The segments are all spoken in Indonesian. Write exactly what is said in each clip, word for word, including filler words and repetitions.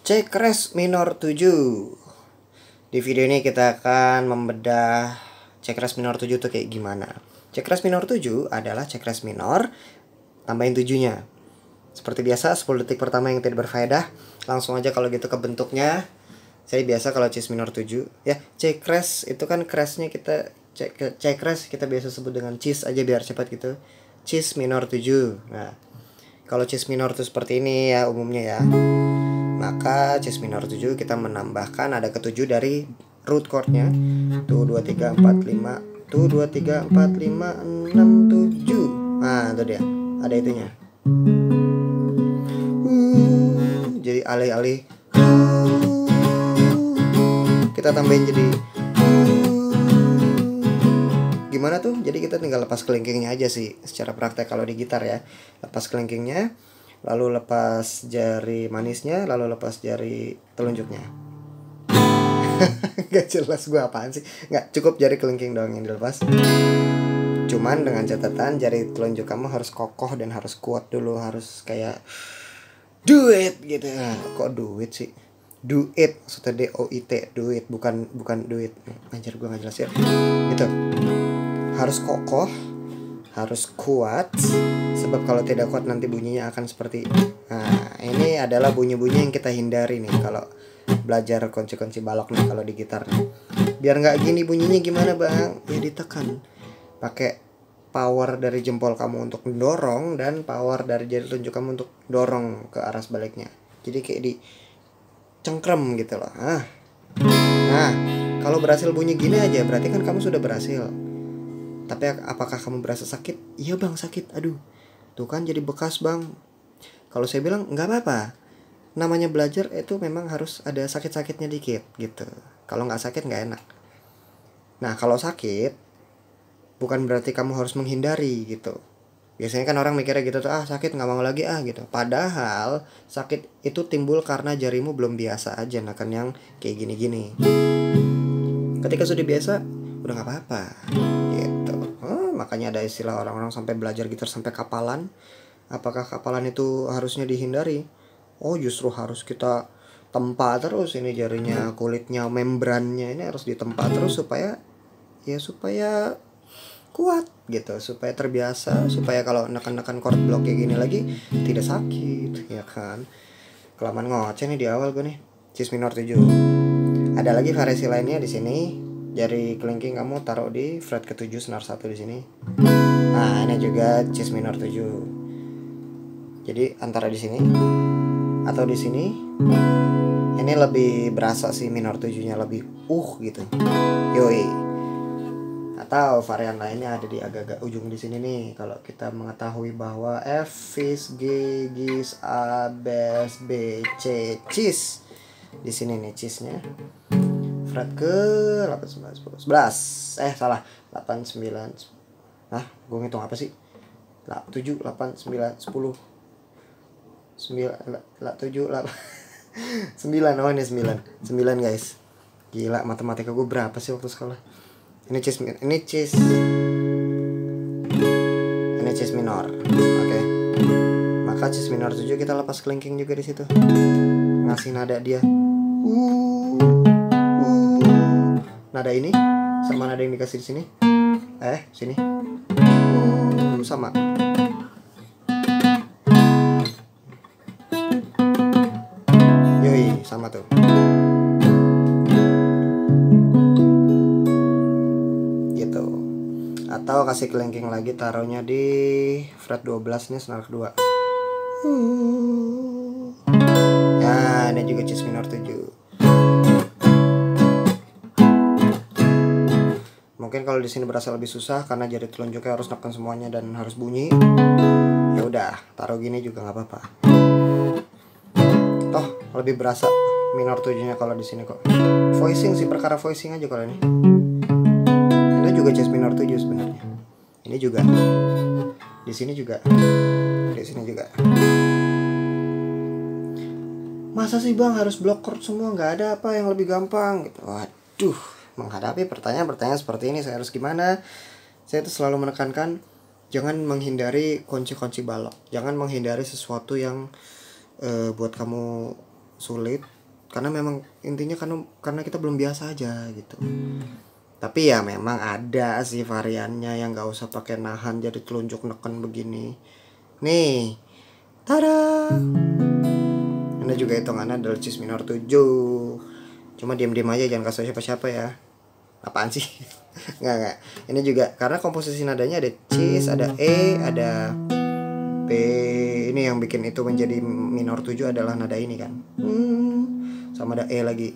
C crash minor tujuh. Di video ini kita akan membedah C crash minor tujuh itu kayak gimana. C crash minor tujuh adalah C crash minor tambahin tujuh-nya. Seperti biasa sepuluh detik pertama yang tidak berfaedah. Langsung aja kalau gitu ke bentuknya. Saya biasa kalau C minor tujuh ya, C crash itu kan crashnya kita C, C crash kita biasa sebut dengan cheese aja biar cepat gitu. C minor tujuh. Nah, kalau C minor itu seperti ini ya umumnya ya. Maka C minor tujuh kita menambahkan ada ketujuh dari root chordnya. Tuh dua tiga empat lima, tuh dua tiga empat lima enam tujuh. Nah, itu dia. Ada itunya. Uh, jadi alih-alih uh, kita tambahin jadi gimana tuh? Jadi kita tinggal lepas kelingkingnya aja sih secara praktek kalau di gitar ya. Lepas kelingkingnya, lalu lepas jari manisnya, lalu lepas jari telunjuknya. Gak jelas gue apaan sih. Gak, cukup jari kelingking doang yang dilepas. Cuman dengan catatan jari telunjuk kamu harus kokoh dan harus kuat dulu. Harus kayak do it gitu. Kok do it sih? Do it, maksudnya D O I T, do it, bukan bukan do it. Anjir gue gak jelas ya. Gitu. Harus kokoh, harus kuat, sebab kalau tidak kuat nanti bunyinya akan seperti. Nah, ini adalah bunyi-bunyi yang kita hindari nih kalau belajar kunci-kunci balok nih kalau di gitar nih. Biar nggak gini bunyinya gimana bang? Ya ditekan, pakai power dari jempol kamu untuk mendorong dan power dari jari telunjuk kamu untuk dorong ke arah sebaliknya. Jadi kayak di cengkrem gitu loh. Ah. Nah, kalau berhasil bunyi gini aja berarti kan kamu sudah berhasil. Tapi apakah kamu berasa sakit? Iya bang sakit, aduh. Tuh kan jadi bekas bang. Kalau saya bilang nggak apa-apa. Namanya belajar itu memang harus ada sakit-sakitnya dikit gitu. Kalau nggak sakit nggak enak. Nah kalau sakit, bukan berarti kamu harus menghindari gitu. Biasanya kan orang mikirnya gitu tuh, ah sakit nggak mau lagi ah gitu. Padahal sakit itu timbul karena jarimu belum biasa aja neken yang kayak gini-gini. Ketika sudah biasa, udah nggak apa-apa. Gitu. Oh, makanya ada istilah orang-orang sampai belajar gitar sampai kapalan. Apakah kapalan itu harusnya dihindari? Oh justru harus kita tempa terus ini jarinya, kulitnya, membrannya ini harus ditempa terus supaya ya supaya kuat gitu, supaya terbiasa, supaya kalau neken-neken chord block kayak gini lagi tidak sakit, ya kan? Kelamaan ngoceh nih di awal gue nih. C minor tujuh. Ada lagi variasi lainnya di sini. Jari kelingking kamu taruh di fret ketujuh senar satu di sini. Nah, ini juga C minor tujuh. Jadi antara di sini atau di sini. Ini lebih berasa sih minor tujuhnya lebih uh gitu. Yoi. Atau varian lainnya ada di agak-agak ujung di sini nih. Kalau kita mengetahui bahwa F, Fis, G, Gis, A, Bes, B, C, Cis. Di sini nih Cisnya. Fret ke delapan, sembilan, sepuluh, sebelas. Eh salah, delapan, sembilan. Nah, gue ngitung apa sih? tujuh, delapan, sembilan, sepuluh. sembilan, tujuh, delapan. sembilan, oh ini sembilan. sembilan guys. Gila, matematika gue berapa sih waktu sekolah? Ini cis, ini cis. Ini cis minor. Oke. Okay. Maka cis minor tujuh kita lepas kelingking juga di situ. Ngasih nada dia. Uh. Nada ini sama nada yang dikasih di sini. Eh, sini. Uh, sama. Yoi, sama tuh. Gitu. Atau kasih kelingking lagi taruhnya di fret dua belas nih senar kedua. Uh. Ya, ini juga C minor tujuh. Mungkin kalau di sini berasa lebih susah karena jari telunjuknya harus neken semuanya dan harus bunyi. Ya udah, taruh gini juga nggak apa-apa. Toh lebih berasa minor tujuhnya kalau di sini kok. Voicing sih, perkara voicing aja kalau ini. Ini juga C minor tujuh sebenarnya. Ini juga. Di sini juga. Di sini juga. Masa sih bang harus block chord semua? Nggak ada apa yang lebih gampang gitu. Waduh. Menghadapi pertanyaan-pertanyaan seperti ini saya harus gimana? Saya itu selalu menekankan jangan menghindari kunci-kunci balok. Jangan menghindari sesuatu yang uh, buat kamu sulit karena memang intinya karena karena kita belum biasa aja gitu. Tapi ya memang ada sih variannya yang nggak usah pakai nahan jadi telunjuk neken begini. Nih, tada. Ini juga hitungannya adalah cis minor tujuh. Cuma diam-diam aja, jangan kasih siapa-siapa ya. Apaan sih? Nggak, nggak. Ini juga karena komposisi nadanya ada cis, ada E, ada B. Ini yang bikin itu menjadi minor tujuh adalah nada ini kan. Hmm, sama ada E lagi.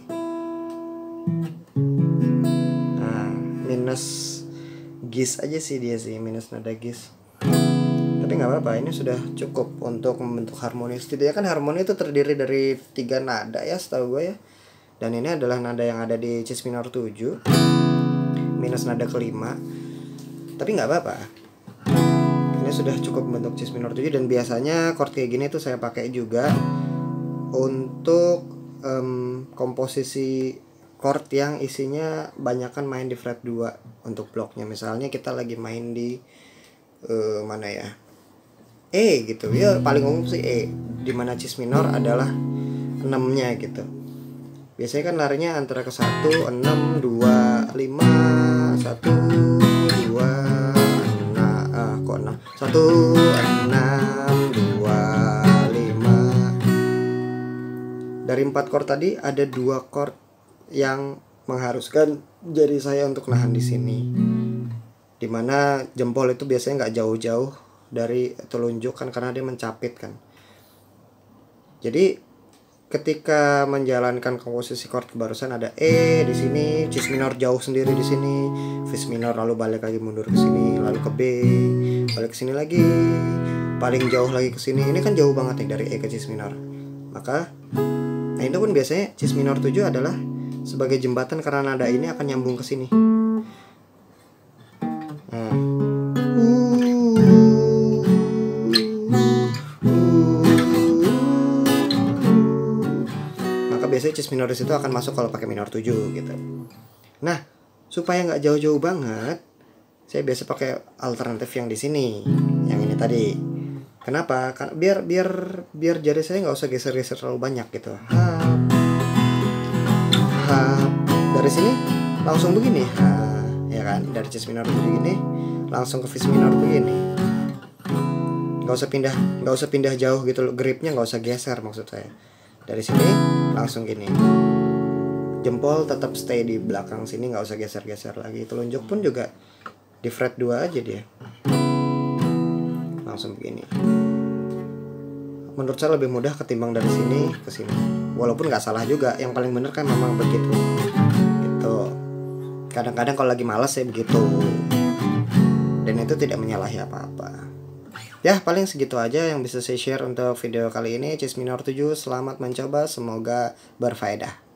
Nah, minus gis aja sih dia sih, minus nada gis. Tapi nggak apa-apa, ini sudah cukup untuk membentuk harmoni. Setidaknya kan harmoni itu terdiri dari tiga nada ya setahu gue ya. Dan ini adalah nada yang ada di cis minor tujuh minus nada kelima. Tapi nggak apa-apa, ini sudah cukup membentuk cis minor tujuh. Dan biasanya chord kayak gini tuh saya pakai juga untuk um, komposisi chord yang isinya banyakan main di fret dua untuk bloknya. Misalnya kita lagi main di uh, mana ya, E gitu ya, paling umum sih E, dimana cis minor adalah enam-nya gitu. Biasanya kan larinya antara ke satu, enam, dua, lima, satu, dua, enam, ah kok enam, satu, enam, dua, lima. Dari empat chord tadi ada dua chord yang mengharuskan jari saya untuk nahan di sini, dimana jempol itu biasanya nggak jauh-jauh dari telunjuk kan, karena dia mencapit kan. Jadi ketika menjalankan komposisi chord barusan ada E di sini, cis minor jauh sendiri di sini, fis minor lalu balik lagi mundur ke sini, lalu ke B, balik ke sini lagi, paling jauh lagi ke sini. Ini kan jauh banget nih dari E ke cis minor. Maka nah itu pun biasanya cis minor tujuh adalah sebagai jembatan karena nada ini akan nyambung ke sini. Nah, biasanya cis minor di situ akan masuk kalau pakai minor tujuh gitu. Nah, supaya nggak jauh-jauh banget, saya biasa pakai alternatif yang di sini, yang ini tadi. Kenapa? Karena biar biar biar jari saya nggak usah geser-geser terlalu banyak gitu. Hap, hap. Dari sini langsung begini, ha, ya kan? Dari cis minor begini, langsung ke fis minor begini. Nggak usah pindah, nggak usah pindah jauh gitu loh. Gripnya nggak usah geser maksud saya. Dari sini langsung gini, jempol tetap stay di belakang sini, nggak usah geser-geser lagi. Telunjuk pun juga di fret dua aja dia, langsung begini. Menurut saya lebih mudah ketimbang dari sini ke sini. Walaupun nggak salah juga, yang paling bener kan memang begitu. Gitu. Kadang-kadang kalau lagi malas ya begitu. Dan itu tidak menyalahi apa-apa. Ya paling segitu aja yang bisa saya share untuk video kali ini. Cis minor tujuh, selamat mencoba, semoga berfaedah.